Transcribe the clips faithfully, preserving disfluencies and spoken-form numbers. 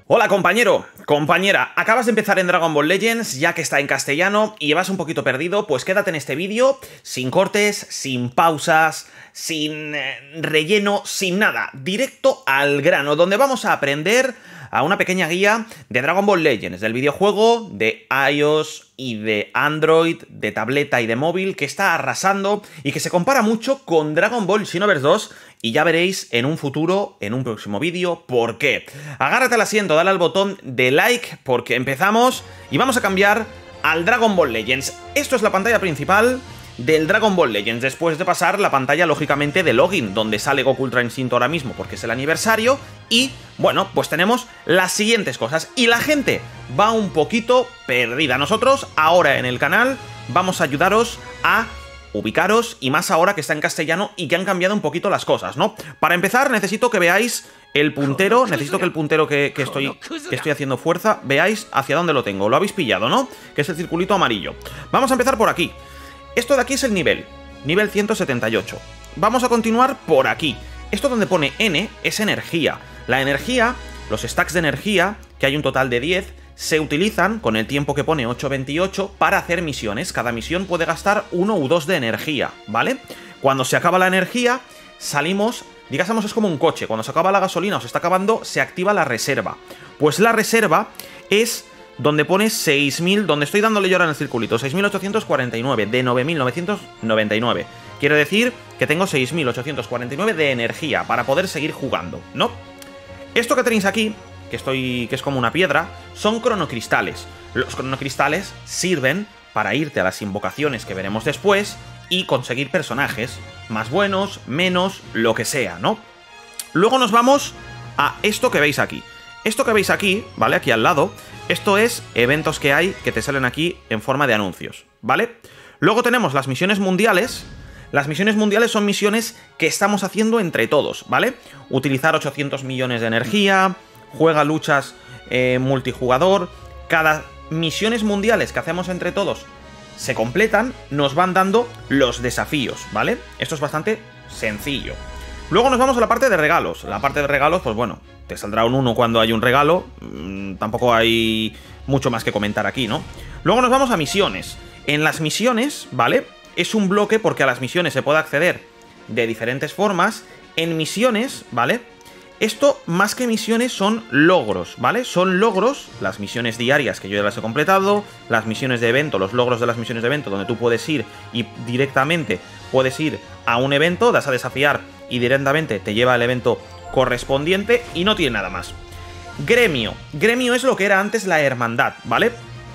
Hola compañero, compañera, acabas de empezar en Dragon Ball Legends, ya que está en castellano y llevas un poquito perdido, pues quédate en este vídeo, sin cortes, sin pausas, sin eh, relleno, sin nada, directo al grano, donde vamos a aprender a una pequeña guía de Dragon Ball Legends, del videojuego de iOS y de Android, de tableta y de móvil, que está arrasando y que se compara mucho con Dragon Ball Xenoverse dos, y ya veréis en un futuro, en un próximo vídeo, por qué. Agárrate al asiento, dale al botón de like, porque empezamos y vamos a cambiar al Dragon Ball Legends. Esto es la pantalla principal del Dragon Ball Legends, después de pasar la pantalla, lógicamente, de login, donde sale Goku Ultra Instinto ahora mismo, porque es el aniversario, y, bueno, pues tenemos las siguientes cosas, y la gente va un poquito perdida. Nosotros, ahora en el canal, vamos a ayudaros a ubicaros, y más ahora que está en castellano y que han cambiado un poquito las cosas, ¿no? Para empezar, necesito que veáis el puntero, necesito que el puntero que, que, estoy, que estoy haciendo fuerza, veáis hacia dónde lo tengo. Lo habéis pillado, ¿no? Que es el circulito amarillo. Vamos a empezar por aquí. Esto de aquí es el nivel, nivel ciento setenta y ocho. Vamos a continuar por aquí. Esto donde pone N es energía. La energía, los stacks de energía, que hay un total de diez, se utilizan con el tiempo que pone ocho veintiocho para hacer misiones. Cada misión puede gastar uno u dos de energía, ¿vale? Cuando se acaba la energía, salimos, digamos, es como un coche. Cuando se acaba la gasolina o se está acabando, se activa la reserva. Pues la reserva es donde pone seis mil, donde estoy dándole yo ahora en el circulito, seis mil ochocientos cuarenta y nueve de nueve mil novecientos noventa y nueve. Quiere decir que tengo seis mil ochocientos cuarenta y nueve de energía para poder seguir jugando, ¿no? Esto que tenéis aquí, que estoy que es como una piedra, son cronocristales. Los cronocristales sirven para irte a las invocaciones que veremos después y conseguir personajes más buenos, menos, lo que sea, ¿no? Luego nos vamos a esto que veis aquí. Esto que veis aquí, ¿vale? Aquí al lado, esto es eventos que hay que te salen aquí en forma de anuncios, ¿vale? Luego tenemos las misiones mundiales. Las misiones mundiales son misiones que estamos haciendo entre todos, ¿vale? Utilizar ochocientos millones de energía, juega luchas eh, multijugador. Cada misiones mundiales que hacemos entre todos se completan, nos van dando los desafíos, ¿vale? Esto es bastante sencillo. Luego nos vamos a la parte de regalos. La parte de regalos, pues bueno, te saldrá un uno cuando hay un regalo. Mmm, tampoco hay mucho más que comentar aquí, ¿no? Luego nos vamos a misiones. En las misiones, ¿vale? Es un bloque porque a las misiones se puede acceder de diferentes formas. En misiones, ¿vale? Esto, más que misiones, son logros, ¿vale? Son logros, las misiones diarias que yo ya las he completado, las misiones de evento, los logros de las misiones de evento, donde tú puedes ir y directamente puedes ir a un evento, das a desafiar y directamente te lleva al evento correspondiente y no tiene nada más. Gremio. Gremio es lo que era antes la hermandad, ¿vale?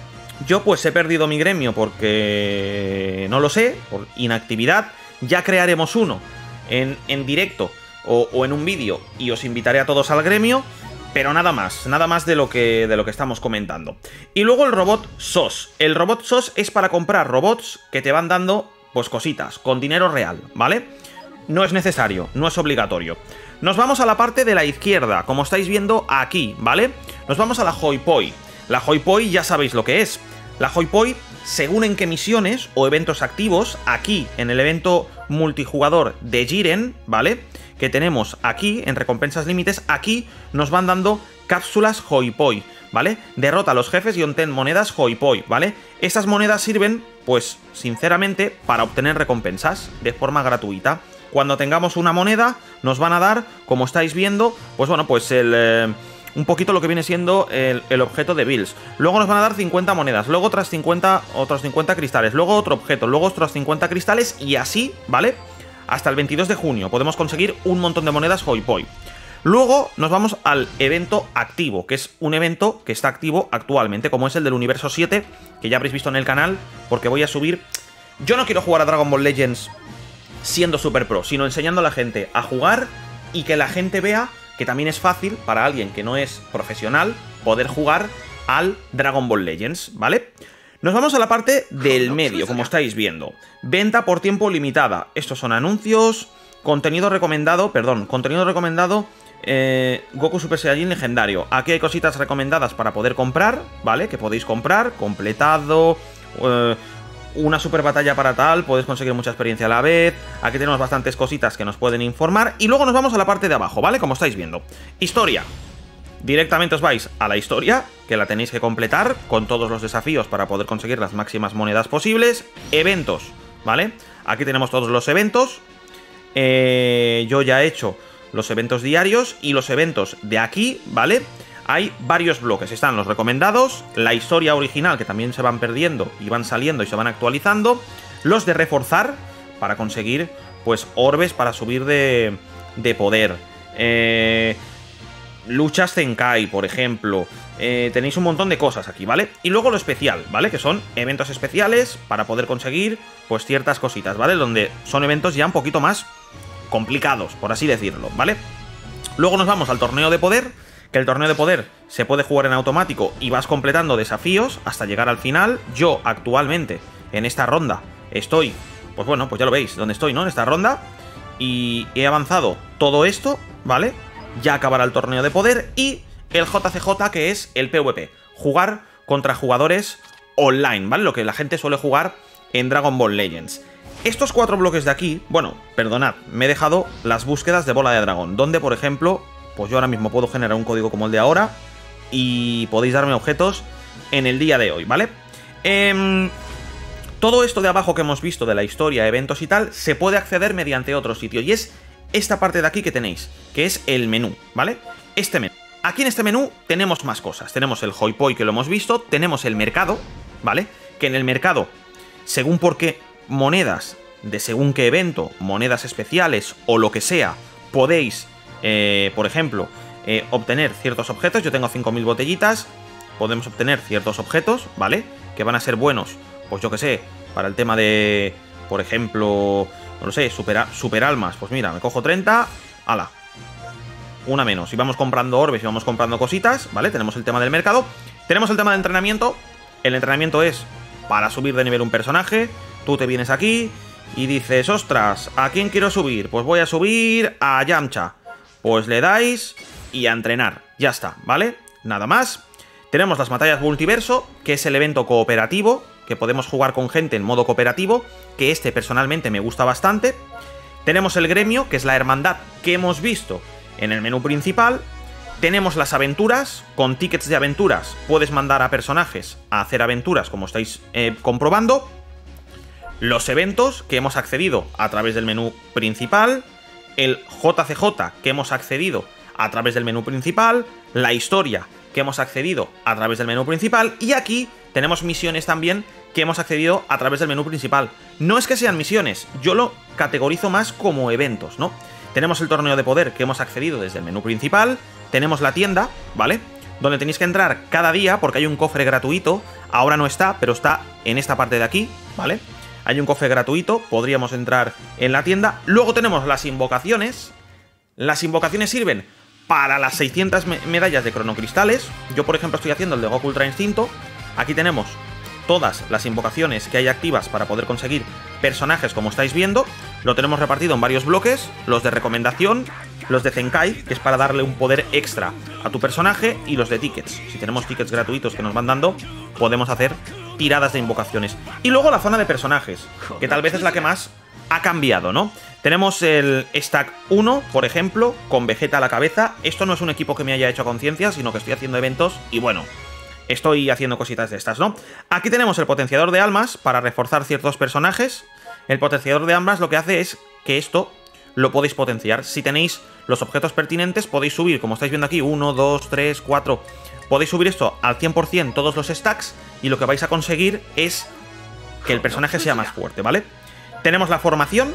Yo pues he perdido mi gremio porque no lo sé, por inactividad. Ya crearemos uno en, en directo o, o en un vídeo y os invitaré a todos al gremio, pero nada más, nada más de lo que, de lo que estamos comentando. Y luego el robot S O S. El robot S O S es para comprar robots que te van dando pues cositas, con dinero real, ¿vale? No es necesario, no es obligatorio. Nos vamos a la parte de la izquierda, como estáis viendo aquí, ¿vale? Nos vamos a la Hoi Poi. La Hoi Poi ya sabéis lo que es. La Hoi Poi, según en qué misiones o eventos activos, aquí en el evento multijugador de Jiren, ¿vale? Que tenemos aquí, en recompensas límites, aquí nos van dando cápsulas Hoi Poi, ¿vale? Derrota a los jefes y obtén monedas Hoi Poi, ¿vale? Esas monedas sirven, pues, sinceramente, para obtener recompensas de forma gratuita. Cuando tengamos una moneda, nos van a dar, como estáis viendo, pues bueno, pues el... Eh, un poquito lo que viene siendo el, el objeto de Bills. Luego nos van a dar cincuenta monedas, luego otras cincuenta, otros cincuenta cristales, luego otro objeto, luego otros cincuenta cristales y así, ¿vale? Hasta el veintidós de junio podemos conseguir un montón de monedas Hoi Poi. Luego nos vamos al evento activo, que es un evento que está activo actualmente, como es el del Universo siete, que ya habréis visto en el canal, porque voy a subir... Yo no quiero jugar a Dragon Ball Legends siendo super pro, sino enseñando a la gente a jugar y que la gente vea que también es fácil para alguien que no es profesional poder jugar al Dragon Ball Legends, ¿vale? Nos vamos a la parte del medio, como estáis viendo. Venta por tiempo limitada. Estos son anuncios, contenido recomendado, perdón, contenido recomendado, eh, Goku Super Saiyajin legendario. Aquí hay cositas recomendadas para poder comprar, ¿vale? Que podéis comprar, completado, eh, una super batalla para tal, podéis conseguir mucha experiencia a la vez. Aquí tenemos bastantes cositas que nos pueden informar. Y luego nos vamos a la parte de abajo, ¿vale? Como estáis viendo. Historia. directamente os vais a la historia, que la tenéis que completar con todos los desafíos para poder conseguir las máximas monedas posibles. Eventos, ¿vale? Aquí tenemos todos los eventos. Eh, yo ya he hecho los eventos diarios y los eventos de aquí, ¿vale? Hay varios bloques, están los recomendados, la historia original, que también se van perdiendo y van saliendo y se van actualizando, los de reforzar, para conseguir, pues, orbes para subir de, de poder, eh, luchas Zenkai, por ejemplo, eh, tenéis un montón de cosas aquí, ¿vale? Y luego lo especial, ¿vale? Que son eventos especiales para poder conseguir, pues, ciertas cositas, ¿vale? Donde son eventos ya un poquito más complicados, por así decirlo, ¿vale? Luego nos vamos al torneo de poder, que el torneo de poder se puede jugar en automático y vas completando desafíos hasta llegar al final. Yo actualmente en esta ronda estoy, pues bueno, pues ya lo veis, donde estoy, ¿no? En esta ronda, y he avanzado todo esto, ¿vale? Ya acabará el torneo de poder y el J C J, que es el PvP, jugar contra jugadores online, ¿vale? Lo que la gente suele jugar en Dragon Ball Legends. Estos cuatro bloques de aquí, bueno, perdonad, me he dejado las búsquedas de bola de dragón, donde, por ejemplo, pues yo ahora mismo puedo generar un código como el de ahora y podéis darme objetos en el día de hoy, ¿vale? Eh, todo esto de abajo que hemos visto de la historia, eventos y tal, se puede acceder mediante otro sitio, y es esta parte de aquí que tenéis, que es el menú, ¿vale? Este menú. Aquí en este menú tenemos más cosas. Tenemos el Hoi Poi, que lo hemos visto, tenemos el mercado, ¿vale? Que en el mercado, según por qué monedas de según qué evento, monedas especiales o lo que sea, podéis, eh, por ejemplo, eh, obtener ciertos objetos. Yo tengo cinco mil botellitas, podemos obtener ciertos objetos, ¿vale? Que van a ser buenos, pues yo que sé, para el tema de, por ejemplo, no lo sé, super, super almas. Pues mira, me cojo treinta, ala, una menos. Y vamos comprando orbes y vamos comprando cositas, ¿vale? Tenemos el tema del mercado. Tenemos el tema de entrenamiento. El entrenamiento es para subir de nivel un personaje. Tú te vienes aquí y dices, ostras, ¿a quién quiero subir? Pues voy a subir a Yamcha. Pues le dais y a entrenar. Ya está, ¿vale? Nada más. Tenemos las batallas multiverso, que es el evento cooperativo, que podemos jugar con gente en modo cooperativo, que este personalmente me gusta bastante. Tenemos el gremio, que es la hermandad que hemos visto en el menú principal. Tenemos las aventuras, con tickets de aventuras puedes mandar a personajes a hacer aventuras, como estáis eh, comprobando. Los eventos, que hemos accedido a través del menú principal. El J C J, que hemos accedido a través del menú principal. La historia, que hemos accedido a través del menú principal. Y aquí tenemos misiones también, que hemos accedido a través del menú principal. No es que sean misiones, yo lo categorizo más como eventos, ¿no? Tenemos el torneo de poder, que hemos accedido desde el menú principal. Tenemos la tienda, ¿vale? Donde tenéis que entrar cada día, porque hay un cofre gratuito. Ahora no está, pero está en esta parte de aquí, ¿vale? Hay un cofre gratuito, podríamos entrar en la tienda. Luego tenemos las invocaciones. Las invocaciones sirven para las seiscientas me medallas de cronocristales. Yo, por ejemplo, estoy haciendo el de Goku Ultra Instinto. Aquí tenemos todas las invocaciones que hay activas para poder conseguir personajes, como estáis viendo. Lo tenemos repartido en varios bloques. Los de recomendación, los de Zenkai, que es para darle un poder extra a tu personaje, y los de tickets. Si tenemos tickets gratuitos que nos van dando, podemos hacer tiradas de invocaciones. Y luego la zona de personajes, que tal vez es la que más ha cambiado, ¿no? Tenemos el Stack uno, por ejemplo, con Vegeta a la cabeza. Esto no es un equipo que me haya hecho a conciencia, sino que estoy haciendo eventos y bueno, estoy haciendo cositas de estas, ¿no? Aquí tenemos el potenciador de almas para reforzar ciertos personajes. El potenciador de almas lo que hace es que esto lo podéis potenciar. Si tenéis los objetos pertinentes, podéis subir, como estáis viendo aquí, uno, dos, tres, cuatro. Podéis subir esto al cien por cien todos los stacks y lo que vais a conseguir es que el personaje sea más fuerte, ¿vale? Tenemos la formación.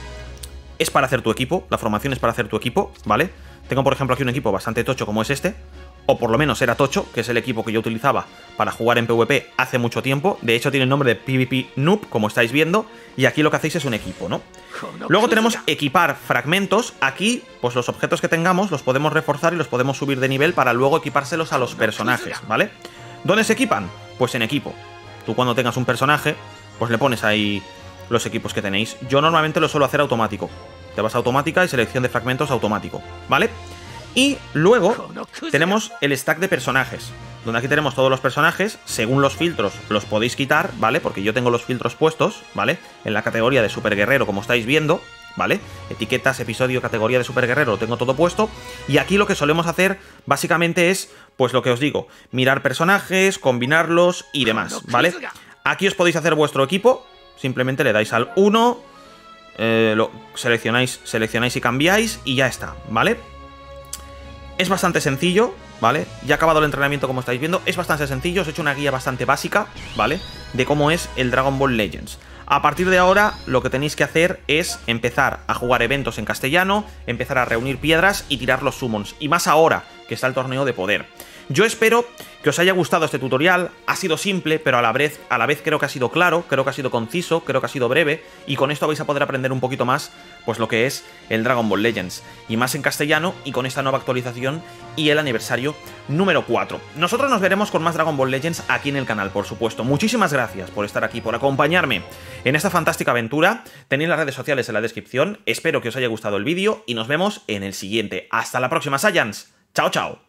Es para hacer tu equipo. La formación es para hacer tu equipo, ¿vale? Tengo, por ejemplo, aquí un equipo bastante tocho como es este. O por lo menos era tocho, que es el equipo que yo utilizaba para jugar en PvP hace mucho tiempo. De hecho, tiene el nombre de PvP Noob, como estáis viendo. Y aquí lo que hacéis es un equipo, ¿no? Luego tenemos equipar fragmentos. Aquí, pues los objetos que tengamos los podemos reforzar y los podemos subir de nivel para luego equipárselos a los personajes, ¿vale? ¿Dónde se equipan? Pues en equipo. Tú cuando tengas un personaje, pues le pones ahí los equipos que tenéis. Yo normalmente lo suelo hacer automático. Te vas a automática y selección de fragmentos automático, ¿vale? Y luego tenemos el stack de personajes, donde aquí tenemos todos los personajes. Según los filtros los podéis quitar, ¿vale? Porque yo tengo los filtros puestos, ¿vale? En la categoría de super guerrero, como estáis viendo. ¿vale? Etiquetas, episodio, categoría de super guerrero, lo tengo todo puesto. Y aquí lo que solemos hacer básicamente es, pues lo que os digo, mirar personajes, combinarlos y demás, ¿vale? Aquí os podéis hacer vuestro equipo, simplemente le dais al uno, eh, lo seleccionáis, seleccionáis y cambiáis y ya está, ¿vale? Es bastante sencillo, ¿vale? Ya ha acabado el entrenamiento, como estáis viendo. Es bastante sencillo, os he hecho una guía bastante básica, ¿vale? De cómo es el Dragon Ball Legends. A partir de ahora, lo que tenéis que hacer es empezar a jugar eventos en castellano, empezar a reunir piedras y tirar los summons. Y más ahora, que está el torneo de poder. Yo espero que os haya gustado este tutorial. Ha sido simple, pero a la vez, a la vez creo que ha sido claro, creo que ha sido conciso, creo que ha sido breve, y con esto vais a poder aprender un poquito más pues lo que es el Dragon Ball Legends, y más en castellano, y con esta nueva actualización y el aniversario número cuatro. Nosotros nos veremos con más Dragon Ball Legends aquí en el canal, por supuesto. Muchísimas gracias por estar aquí, por acompañarme en esta fantástica aventura. Tenéis las redes sociales en la descripción. Espero que os haya gustado el vídeo y nos vemos en el siguiente. Hasta la próxima, Saiyans. Chao, chao.